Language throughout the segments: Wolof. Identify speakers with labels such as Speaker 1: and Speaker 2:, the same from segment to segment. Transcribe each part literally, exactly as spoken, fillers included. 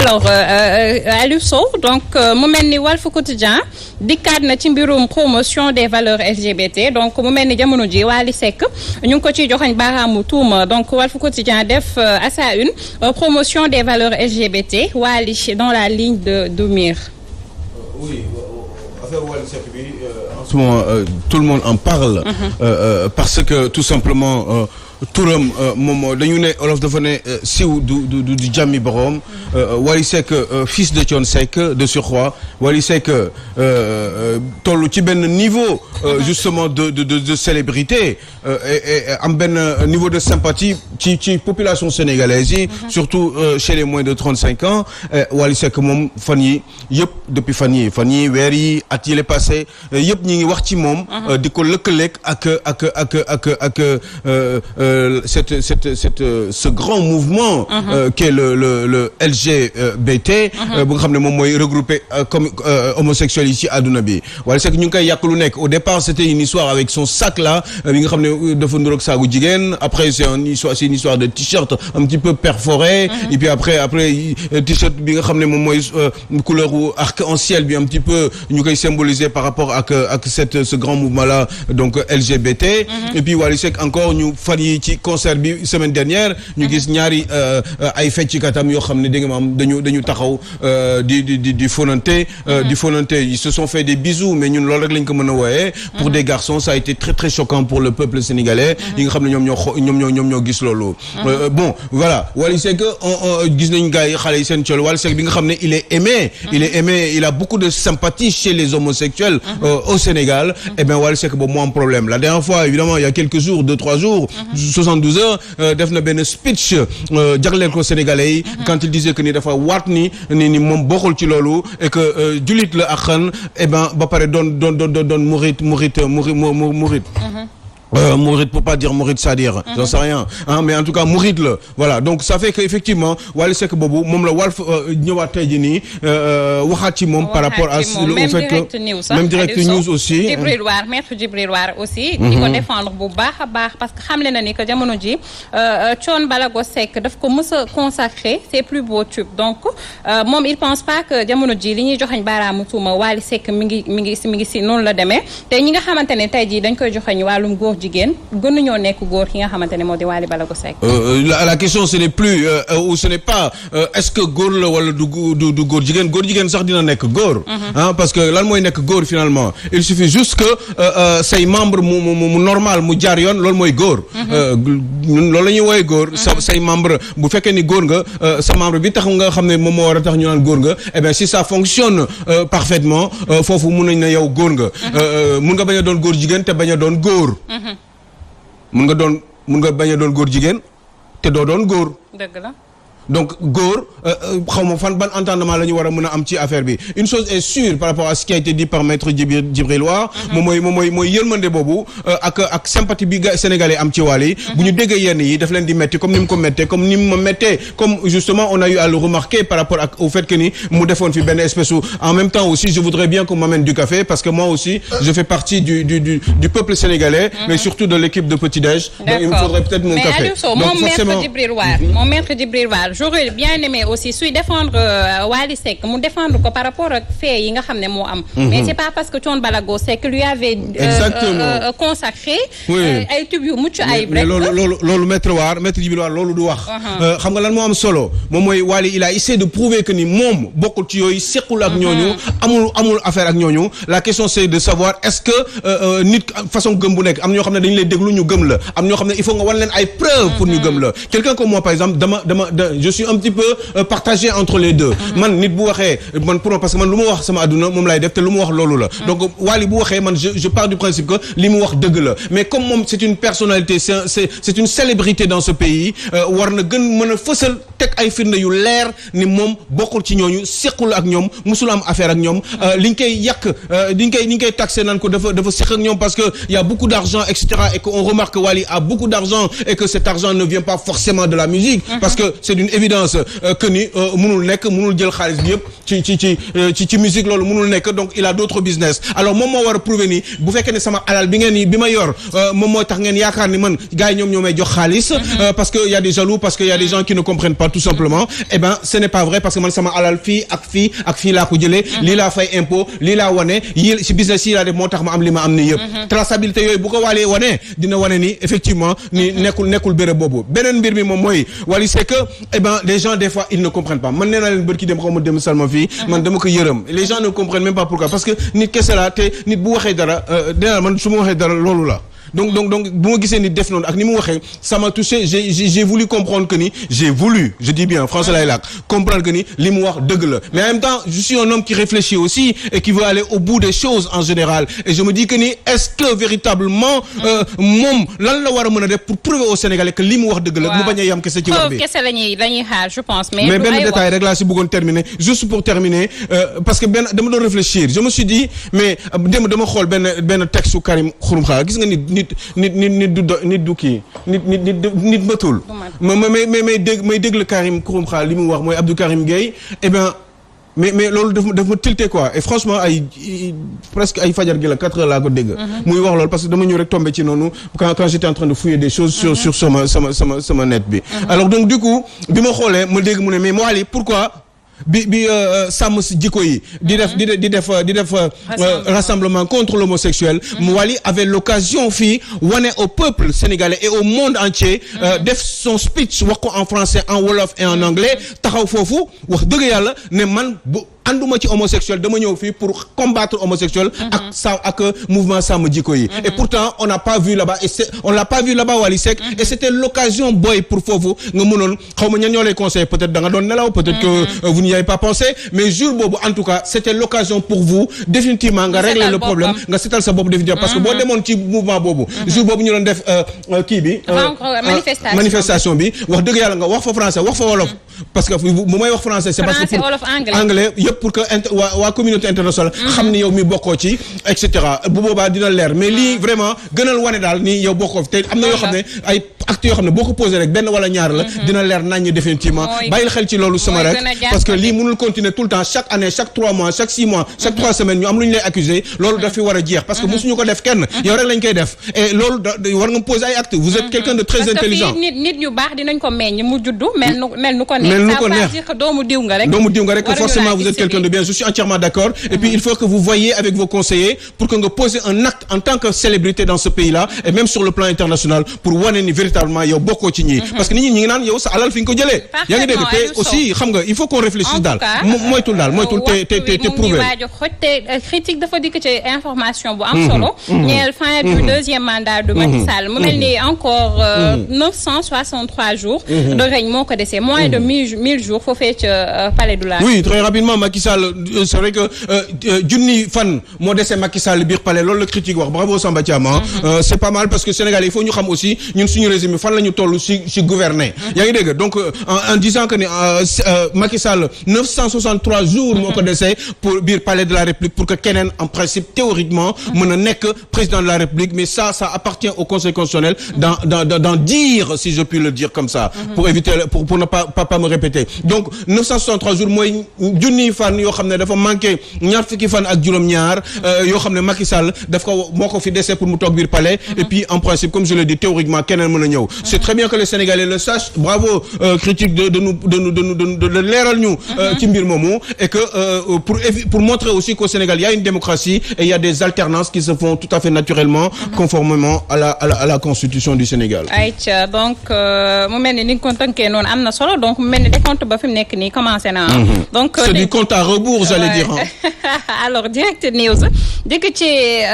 Speaker 1: alors Aliou Sow donc mu mel ni Walf Quotidien dikkaat na ci mbirum promotion des valeurs L G B T donc mu mel ni jamono ji Wally Seck ñu ngi ko ciy joxañ baaraamu tuuma donc Walf Quotidien def à sa une promotion des valeurs L G B T Wally dans la ligne de de mire.
Speaker 2: Oui. Affaire Wally Seck bi en ce moment euh, tout le monde en parle. Mm-hmm. euh, euh, parce que tout simplement euh, turam moom dañu ne olof dafa ne siw du du du jàmmi borom. Wally Seck fils de Thione Seck de surcroît Wally Seck toll ci benn niveau justement de de de de célébrité et am benn niveau de sympathie ci ci population sénégalaise yi. surtout chez les moins de trente-cinq ans Wally Seck moom fan yi yëpp depuis fan yi fan yi weer yi at yi le passé yëpp ñi ngi wax ci moom. di ko lëkkaleeg ak ak ak ak ak. Euh, cette cette cette ce grand mouvement. Uh-huh. euh, qui est le le le L G B T. bu nga xam ne moom mooy regroupé comme homosexuels yi ci àdduna bi. Wally Seck ñu ngi koy yàq lu nekk au départ c'était une histoire avec son sac là bi nga xam ne dafa nduroog saagu jigéen après c'est une histoire c'est une histoire de t-shirt un petit peu perforé. Uh-huh. Et puis après après t-shirt bi nga xam ne moom mooy couleur arc-en-ciel bi un petit peu ñu koy symboliser par rapport ak ak cette ce grand mouvement là donc L G B T. Uh-huh. Et puis Wally Seck encore ñu fan yi ci concert bi semaine dernière ñu gis ñaari ay feccikatam yoo xam ne da nga maam dañu dañu taxaw di di di di fonante di fonante ils se sont fait des bisous mais ñun loolu rek lañ ko mën a wooyee pour des garçons ça a été très très choquant pour le peuple sénégalais yi nga xam ne ñoom ñoo ñoom ñoo ñoom ñoo gis loolu bon voilà Wally Seck gis nañ gars yi xale yi seen col Wally Seck bi nga xam ne il est aimé il est aimé il a beaucoup de sympathie chez les homosexuels au Sénégal et bien Wally Seck boobu moo am problème la dernière fois évidemment il y a quelques jours deux trois jours soixante-douze heures def na benn speech jagleel ko Sénégalais yi quand il disait que ni dafa waat ni ni ni moom bokkul ci loolu et que jullit la ak xan et ben ba pare doon doon doon doon murit murit murit murit Euh, Mouride pour pas dire Mouride c'est-à-dire mm-hmm. j'en sais rien hein, mais en tout cas Mouride la voilà donc ça fait que effectivement Wally Seck boobu moom la Walf ñëwaat tey jii nii waxaat ci moom par rapport à au fait que même Direct News aussi
Speaker 1: Djibril War maître Djibril War aussi di ko défendre bu baax a baax parce que xamle na ni que jamono ji Thione Ballago Seck daf ko mës a consacrer ses plus beaux tubes donc moom il pense pas que jamono ji li ñuy joxañ baaraamu tuuma Wally Seck mi ngi mi ngi si mi ngi si noonu la demee te ñi nga xamante ne tey jii dañ koy joxañ wàllum góor jigéen gënuñoo nekk góor ki nga xamante ne moo di Wally Ballago Seck.
Speaker 2: la la question ce n'est plus euh, ou ce n'est pas euh, est-ce que góor la wala du du du góor jigéen góor jigéen sax dina nekk góor. ah parce que lan mooy nekk góor finalement il suffit juste que euh, say membre mu mu mu normal mu jaar yoon loolu mooy góor. loolu la ñuy woowee góor. sa say membre bu fekkee ni góor nga sa membre bi tax nga xam ne moom moo war a tax ñu naan góor nga eh bien si ça fonctionne euh, parfaitement foofu mun nañ ne yow góor nga. mun nga bañ a doon góor jigéen te bañ a doon góor. mun nga doon mun nga bañ a doon góor jigéen te doo doon góor.
Speaker 1: dëgg la.
Speaker 2: donc góor xaw ma fan ban entendement la ñu war a mën a am ci affaire bi une chose est sûre par rapport à ce qui a été dit par maître Djibril War moom mooy moom mooy mooy yërmande boobu ak ak sympathie bi ga sénégalais am ci Wally bu ñu déggee yenn yi daf leen di metti comme ni mu ko mettee comme ni mu ma mettee comme justement on a eu à le remarquer par rapport ak au fait que ni mu defoon fi benn espèce u en même temps aussi je voudrais bien qu'on m'amène du café parce que moi aussi je fais partie du du du du peuple sénégalais mais surtout de l'équipe de petit-déj donc il me faudrait peut-être mon café
Speaker 1: donc forcément mon maître Djibril War j'aurais bien aimé aussi suy défendre Wally Seck mu défendre ko par rapport ak fait yi nga xam ne moo am. mais c'est pas parce que Thione Ballago Seck lui avait. exactement consacré. ay tubes yu mucc ayib rek.
Speaker 2: loolu loolu loolu maître War maître Djibril War loolu du wax. xam nga lan moo am solo moom mooy Wally il a essayé de prouver que ni moom bokkul ci yooyu sequl ak ñooñu. amul amul affaire ak ñooñu la question c'est de savoir est-ce que nit façon gëm bu nekk am ñoo xam ne dañu lay déglu ñu gëm la am ñoo xam ne il faut nga wan leen ay preuves pour ñu gëm la quelqu'un comme moi par exemple dama dama je suis un petit peu euh, partagé entre les deux man nit bu waxee man pour parce que man lu ma wax sama àdduna moom laay def te lu ma wax loolu la donc Wally bu waxee man je je pars du principe que li mu wax dëgg la mais comme moom c'est une personnalité c'est c'est c'est une célébrité dans ce pays war na gën mën a fësal teg ay firnde yu leer ni moom bokkul ci ñooñu sequl ak ñoom musul am affaire ak ñoom li ñu koy yàq li ñu koy li ñu koy taxé naan ko dafa dafa seq ak ñoom parce que il y a beaucoup d'argent et cetera et que on remarque que Wally a beaucoup d'argent et que cet argent ne vient pas forcément de la musique parce que c'est d'une évidence euh, que ni mënul nekk mënul jël xaalis bi yëpp ci ci ci ci ci musique loolu mënul nekk donc il a d'autres business alors moom moo war a prouver ni bu fekkee ne sama alal bi ngeen ni bi ma yor moom mooy tax ngeen yaakaar ni man gars yi ñoom ñoo may jox xaalis parce que y a des jaloux parce que y a des gens qui ne comprennent pas tout simplement eh ben ce n'est pas vrai parce que man sama alal fii ak fii ak fii laa ko jëlee lii laa fay impôt lii laa wane yii ci business yi laa def moo tax ma am li ma am ni yëpp traçabilité yooyu bu ko waalee wane dina wane ni effectivement ni nekkul nekkul béréb boobu beneen mbir mi moom mooy Wally Seck eh ben les gens des fois ils ne comprennent pas man nee naa leen bërki dem xaw ma dem salma fii man dama ko yërëm les gens ne comprennent même pas pourquoi parce que nit kese la te nit bu waxee dara dina man su ma waxee dara loolu la donc donc donc bu ma gisee ni def noonu ak ni mu waxee ça m'a touché j'ai j'ai voulu comprendre que ni j'ai voulu je dis bien français lay laak comprendre que ni li mu wax dëgg la mais en même temps je suis un homme qui réfléchit aussi et qui veut aller au bout des choses en général et je me dis que ni est-ce que véritablement moom lan la war a mën a def pour prouver aux Sénégalais que li mu wax dëgg la mu bañ a yam kese ci wax bi
Speaker 1: kese lañuy lañuy xaar je pense mais
Speaker 2: mais benn détail rek laa si bëggoon terminer juste pour terminer euh, parce que benn dama doon réfléchir je me suis dit mais dem dama xool benn benn texte su Karim Xurum Xax gis nga ni nit nit nit nit du nit du kii nit nit nit nit matul ma ma may may dégg may dégg Karim Xurum Xax li mu wax mooy Abdou Karim Gueye eh bien mais mais loolu daf daf ma tilté quoi et franchement ay presque ay fajar gi la quatre heures laa ko dégg muy wax loolu parce que dama ñëw rek tombé ci noonu quand quand j'étais en train de fouiller des choses sur sur sama sama sama sama net bi alors donc du coup bi ma xoolee ma dégg mu ne mais Wally pourquoi bi bi sàmm si jikko yi di def di di def di def rassemblement contre l'homosexuel Wally avait l'occasion fii wane au peuple sénégalais et au monde entier def son speech wax ko en français en wolof et en anglais taxaw foofu wax dëgg yàlla ne man bu ànduma ci homosexuel dama ñëw fii pour combattre homosexuel ak sa ak mouvement sàmm jikko yi et pourtant on n'a pas vu là-bas et c'est on l'a pas vu là-bas Wally Seck et c'était l'occasion boy pour foofu nga mënoon xaw ma ñan ñoo lay conseiller peut-être da nga doon nelaw peut-être que vous n'y avez pas pensé mais jour boobu en tout cas c'était l'occasion pour vous définitivement nga régler le problème nga seetal sa bopp définitivement parce que boo demoon ci mouvement boobu jour boobu ñu doon def kii bi manifestation bi wax dëgg yàlla nga wax fa français wax fa wolof parce que bu may wax français c'est parce que pour anglais pour que waa waa communauté internationale xam ni yow mi bokkoo ci et cetera bu boobaa dina leer mais lii vraiment gënal wane daal ni yow bokkoo fi te am na yoo xam ne ay actes yoo xam ne boo ko posé rek benn wala ñaar la dina leer naññ définitivement bàyyil xel ci loolu sama rek parce que lii mënul continuer tout le temps chaque année chaque trois mois chaque six mois chaque trois semaines ñu am lu ñu lay accuser loolu daf fi war a jeex parce que mosuñu ko def kenn yow rek lañ koy def et loolu war nga poser ay actes vous êtes quelqu'un de très intelligent
Speaker 1: nit nit ñu baax dinañ ko meññ mu juddu mel nu mel nu ko neex ça veut pas dire que doomu diw nga rek
Speaker 2: doomu diw nga rek forcément vous êtes quelqu'un de bien je suis entièrement d'accord et puis il faut que vous voyiez avec vos conseillers pour que nga poser un acte en tant que célébrité dans ce pays-là et même sur le plan international pour wane ni véritablement yow bokkoo ci ñii parce que nit ñi ñi ngi naan yow sa alal fi nga ko jëlee yaa ngi dégg te aussi xam nga il faut qu'on réfléchisse daal moytul daal moytul te te te te prouver
Speaker 1: te critique dafa dikk ci information bu am solo ñeel fin du deuxième mandat de Macky Sall mu mel ni encore neuf cent soixante-trois jours de règne moo ko desee moins de mille jours foofee ca palais de la
Speaker 2: oui très rapidement Macky Sall c'est vrai que junni fan moo dese Macky Sall biir palais loolu la critique wax bravo Samba Thiam c'est pas mal parce que Sénégal il faut ñu xam aussi ñun suñu régime fan la ñu toll si si gouverner yaa ngi dégg donc en, en disant que ne Macky Sall neuf cent soixante-trois jours moo ko dese pour biir palais de la République pour que keneen en principe théoriquement mën a nekk président de la République mais ça ça appartient au Conseil constitutionnel d'en d'en d'en dire si je puis le dire comme ça pour éviter pour pour ne pas pas, pas me répéter donc neuf cent soixante-trois jours mooy junni fan yoo xam ne dafa manqué ñaar fukki fan ak juróom-ñaar yoo xam ne Macky Sall daf ko moo ko fi dese pour mu toog biir palais et puis en principe comme je l'ai dit théoriquement keneen mën a ñëw c'est très bien que les Sénégalais le sachent bravo euh, critique de de nous de nous de nous de de leeral ñu ci mbir moomu et que euh, pour pour montrer aussi qu'au Sénégal il y a une démocratie et il y a des alternances qui se font tout à fait naturellement conformément à la à la, à la constitution du Sénégal.
Speaker 1: ayca donc mu mel ni ni nga ko tënkee noonu am na solo donc mu mel ni décompte ba fi mu nekk nii commencé na donc
Speaker 2: c'est du compte à rebours j'allais dire.
Speaker 1: alors direct news dikk ci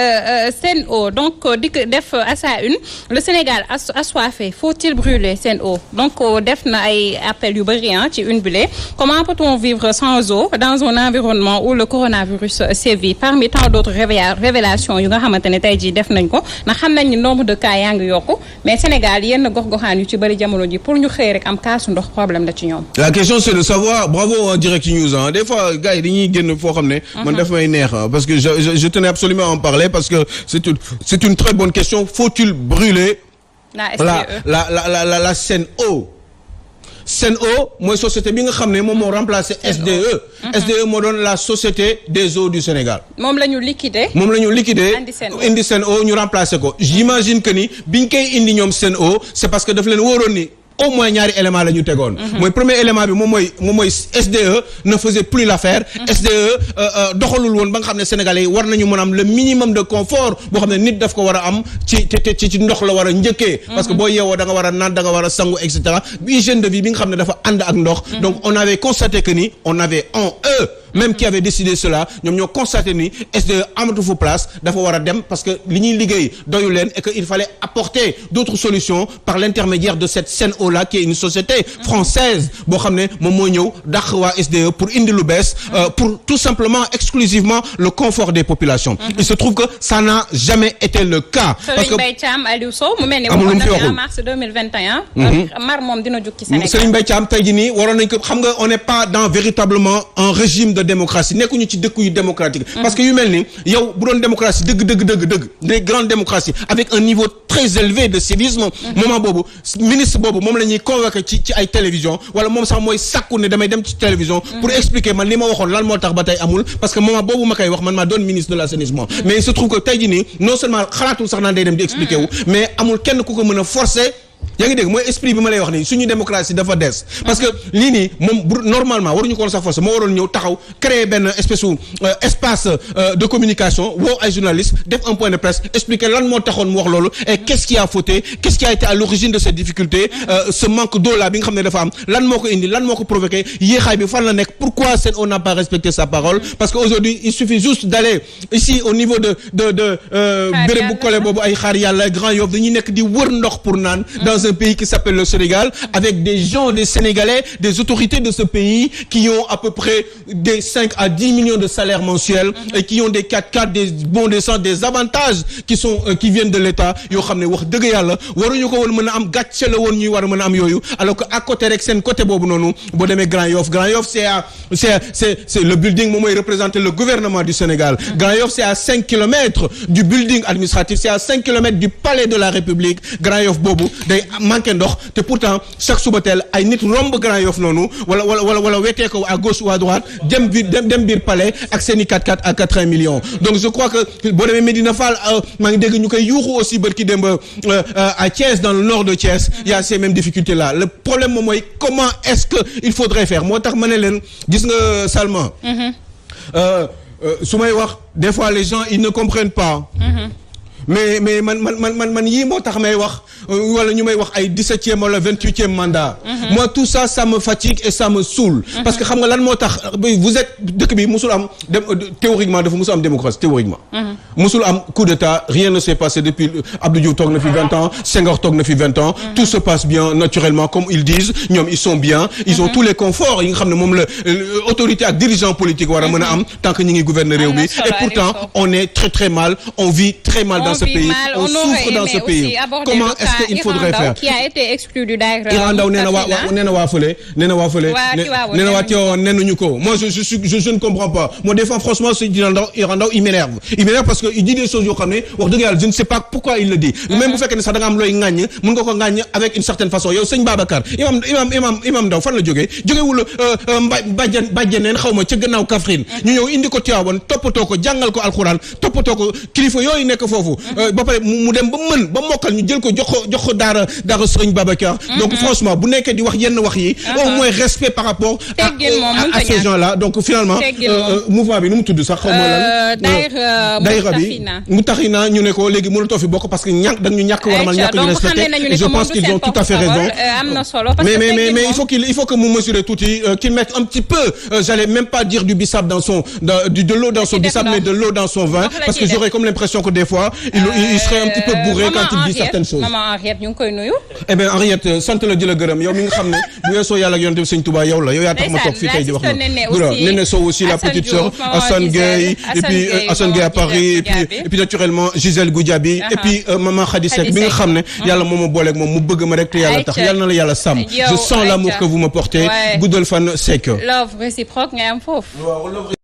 Speaker 1: Sen'Eau donc dikk def à sa une le Sénégal assoiffé faut-il brûler Sen'Eau donc def na ay appel yu bëri ci une bile comment peut-on vivre sans eau dans un environnement où le coronavirus sévit parmi tant d'autres révélations yu nga xamante ne tey jii def nañ ko ndax xam nañ ni nombre de cas yaa ngi yokku mais Sénégal yenn gox-goxaan yu ci bëri jamono ji pour ñu xëy rek am kaasu ndox problème la ci ñoom.
Speaker 2: la question c'est de savoir bravo en direct news ah des fois gars yi dañuy génn foo xam ne. man daf may neex parce que je je je tenais absolument à en parler parce que c'est une c'est une très bonne question faut-il brûler.
Speaker 1: la
Speaker 2: la la la la la Sen'Eau. Sen'Eau mooy société bi nga xam ne moom moo remplacé S D E. S D E moo doon la société des eaux du Sénégal.
Speaker 1: moom la ñu liquidé.
Speaker 2: moom la ñu liquidé indi Sen'Eau ñu remplacé ko j'imagine que ni biñ koy indi ñoom Sen'Eau c'est parce que daf leen wóoroon ni. au moins ñaari élément la ñu tegoon. mooy premier élément bi moom mooy moom mooy S D E ne faisait plus l'affaire. S D E doxalul woon ba nga xam ne sénégalais yi war nañu mën a am le minimum de confort boo xam ne nit daf ko war a am ci ci ci ndox la war a njëkkee. parce que boo yeewoo da nga war a naan da nga war a sangu et cetera hygiène de vie bi nga xam ne dafa ànd ak ndox. donc on avait constaté que ni on avait en eux. même qui avait décidé cela ñoom ñoo constaté ni S D E amatu fu place dafa war a dem parce que li ñuy liggéey doyu leen et que il fallait apporter d'autres solutions par l'intermédiaire de cette Sen'Eau là qui est une société française boo xam ne moom moo ñëw dàq waa S D E pour indi lu bees pour tout simplement exclusivement le confort des populations. il se trouve que ça n'a jamais été le cas.
Speaker 1: parce que Serigne Mbaye Thiam Aliou Sow mu mel ni waxoon na en mars deux mille vingt et un. mar moom dina jóg ci Sénégal.
Speaker 2: Serigne Mbaye Thiam tey jii nii waroon nañ ko xam nga on n'est pas dans véritablement un régime de démocratie nekkuñu ci dëkk yu démocratique. parce que yu mel ni yow bu doon démocratie dëgg dëgg dëgg dëgg des grandes démocraties avec un niveau très élevé de civisme. moment boobu ministre boobu moom la ñuy convoqué ci ci ay télévision wala moom sax mooy sàkku ne damay dem ci télévision. pour expliquer man li ma waxoon lan moo tax ba tey amul parce que moment boobu ma koy wax man maa doon ministre de l'assainissement. mais il se trouve que tey jii nii non seulement xalaatul sax naan day dem di expliquer wu. mais amul kenn ku ko mën a forcer. yaa ngi dégg mooy esprit bi ma lay wax nii suñu démocratie dafa des parce que lii nii moom bu normalement waruñu ko woon sax force moo waroon ñëw taxaw créer benn espèce u espace de communication woo ay journalistes def un point de presse expliquer lan moo taxoon mu wax loolu et qu'est-ce qui a fauté qu'est-ce qui a été à l'origine de cette difficulté euh, ce manque d'eau là bi nga xam ne dafa am lan moo ko indi lan moo ko provoqué yéexaay bi fan la nekk pourquoi Sen'Eau n'a pas respecté sa parole parce que aujourd'hui il suffit juste d'aller ici au niveau de de de béréb bu collé boobu ay xaar yàlla Grand Yoff dañuy nekk di wër ndox pour naan dans un pays qui s'appelle le Sénégal avec des gens des Sénégalais des autorités de ce pays qui ont à peu près des cinq à dix millions de salaires mensuels et qui ont des quatre-quatre des bons d'essence des avantages qui sont euh, qui viennent de l'État yoo xam ne wax dëgg yàlla waruñu ko woon mën a am gàcce la woon ñuy war a mën a am yooyu alors que à côté rek seen côté boobu noonu boo demee Grand Yoff Grand Yoff c'est à c'est c'est c'est le building moom mooy représenter le gouvernement du Sénégal Grand Yoff c'est à cinq kilomètres du building administratif c'est à cinq kilomètres du palais de la République Grand Yoff boobu day manqué ndox te pourtant chaque suba teel ay nit romb Grand Yoff noonu wala wala wala wala wetee ko à gauche ou à droite dem biir dem dem biir palais ak seen i quatre-quatre à quatre-vingts millions donc je crois que boo demee Médina Fall maa ngi dégg ñu koy yuuxu aussi barki démb à Thiès dans le nord de Thiès il y a ces mêmes difficultés là le problème moom mooy comment est-ce que il faudrait faire moo tax ma ne leen gis nga Salma su may wax des fois les gens ils ne comprennent pas mais mais man man man man man yii moo tax may wax wala ñu may wax ay dix-septième wala vingt-huitième mandat. Mm-hmm. moi tout ça ça me fatigue et ça me saoule. Mm-hmm. parce que xam nga lan moo tax vous êtes dëkk bi musul am dem théoriquement dafa musul am démocratie théoriquement. Mm-hmm. musul am coup d'état rien ne s'est passé depuis Abdou Diouf toog na fi vingt ans Senghor toog na fi vingt ans. Mm-hmm. tout se passe bien naturellement comme ils disent ñoom ils sont bien. ils mm-hmm. ont tous les conforts yi nga xam ne moom la autorité ak dirigeant politique war a mën a am tant que ñu ngi gouverner réew mi et pourtant on est très très mal on vit très mal dans ce pays on, on souffre dans ce pays comment est-ce qu'il faudrait faire
Speaker 1: qui a été exclu du Daïra
Speaker 2: Iran Ndao nee na waa nee na waa fële nee na waa fële nee na waa Tivaouane nenuñu ko moi je je je je ne comprends pas moi des fois franchement ce Iran Ndao Iran Ndao il m'énerve il m'énerve parce que il dit des choses yoo xam ne wax dëgg yàlla je ne sais pas pourquoi il le dit même bu fekkee ne sax da nga am looy ŋàññ mën nga ko ŋàññ avec une certaine façon yow sëñ Babacar imam imam imam imam Ndao fan la jógee jógewul mba bàjjen bàjjeneen xaw ma ca gannaaw Kaffrine ñu ñëw indi ko Tivaouane toppatoo ko jàngal ko alxuraan toppatoo ko kilifa yooyu nekk foofu ba pare mu dem ba mën ba mokkal ñu jël ko jox ko jox ko daara daara Serigne Babacar donc franchement bu nekkee di wax yenn wax yi au moins respect par rapport à à ces gens là donc finalement mouvement bi nu mu tudd sax xaw ma lan daayira bi mu taxina ñu ne ko léegi mënatoo fi bokk parce que ñàkk dañu ñàkk war a mën ñàkk ñu respecté et je pense qu'ils ont tout à fait raison mais mais mais mais il faut qu'il il faut que mu mesurer tuuti qu'il mette un petit peu j'allais même pas dire du bissap dans son de l'eau dans son bissap mais de l'eau dans son vin parce que j'aurais comme l'impression que des fois il il serait un petit peu bourré quand il dit certaines choses.
Speaker 1: maman Henriette ñu ngi koy nuyu.
Speaker 2: eh bien Henriette sant la di la gërëm yow mi nga xam ne bu weesoo yàlla ak yonent bi Sëñ Touba yow la yow yaa tax ma toog fii tey di wax na Néné Sow aussi la petite sœur Assane Gueye et puis Assane Gueye à Paris et puis et puis naturellement Gisèle Goudiaby et puis maman Khady Seck bi nga xam ne yàlla moo ma booleeg moom mu bëgg ma rek te yàlla tax yàlla na la yàlla sàmm je sens l'amour que vous me portez guddal fan Seck.
Speaker 1: love réciproque nga am foofu.